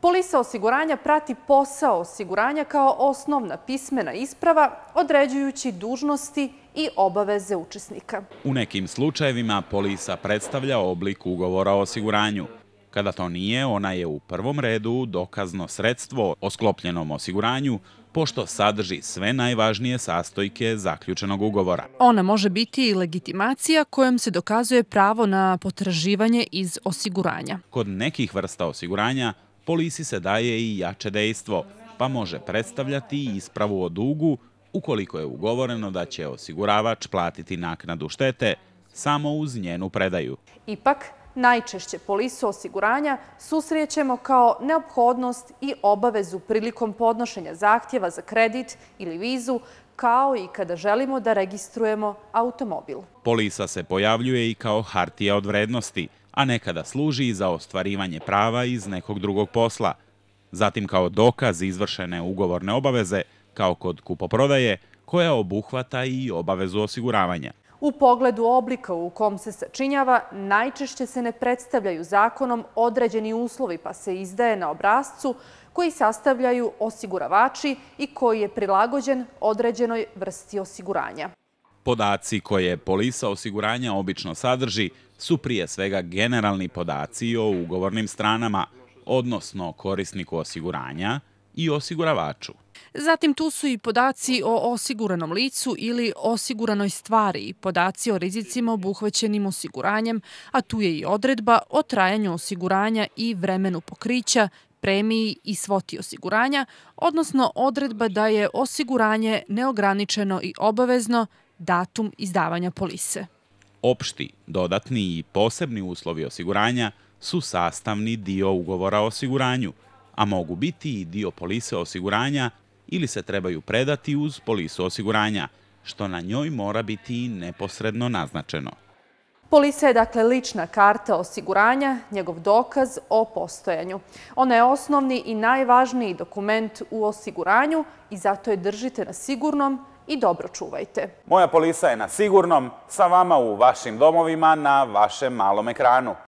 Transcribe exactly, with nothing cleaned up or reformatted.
Polisa osiguranja prati posao osiguranja kao osnovna pismena isprava, određujući dužnosti i obaveze učesnika. U nekim slučajevima polisa predstavlja oblik ugovora o osiguranju. Kada to nije, ona je u prvom redu dokazno sredstvo o sklopljenom osiguranju, pošto sadrži sve najvažnije sastojke zaključenog ugovora. Ona može biti i legitimacija kojom se dokazuje pravo na potraživanje iz osiguranja. Kod nekih vrsta osiguranja polisi se daje i jače dejstvo, pa može predstavljati ispravu o dugu ukoliko je ugovoreno da će osiguravač platiti naknadu štete samo uz njenu predaju. Ipak, najčešće polisu osiguranja susrećemo kao neophodnost i obavezu prilikom podnošenja zahtjeva za kredit ili vizu, kao i kada želimo da registrujemo automobil. Polisa se pojavljuje i kao hartija od vrednosti, a nekada služi i za ostvarivanje prava iz nekog drugog posla. Zatim kao dokaz izvršene ugovorne obaveze, kao kod kupoprodaje, koja obuhvata i obavezu osiguravanja. U pogledu oblika u kom se sačinjava, najčešće se ne predstavljaju zakonom određeni uslovi, pa se izdaje na obrascu koji sastavljaju osiguravači i koji je prilagođen određenoj vrsti osiguranja. Podaci koje polisa osiguranja obično sadrži su prije svega generalni podaci o ugovornim stranama, odnosno korisniku osiguranja i osiguravaču. Zatim tu su i podaci o osiguranom licu ili osiguranoj stvari i podaci o rizicima obuhvaćenim osiguranjem, a tu je i odredba o trajanju osiguranja i vremenu pokrića, premiji i svoti osiguranja, odnosno odredba da je osiguranje neograničeno i obavezno, datum izdavanja polise. Opšti, dodatni i posebni uslovi osiguranja su sastavni dio ugovora o osiguranju, a mogu biti i dio polise osiguranja ili se trebaju predati uz polisu osiguranja, što na njoj mora biti neposredno naznačeno. Polisa je dakle lična karta osiguranja, njegov dokaz o postojanju. Ona je osnovni i najvažniji dokument u osiguranju i zato je držite na sigurnom i dobro čuvajte. Moja polisa je na sigurnom, sa vama u vašim domovima na vašem malom ekranu.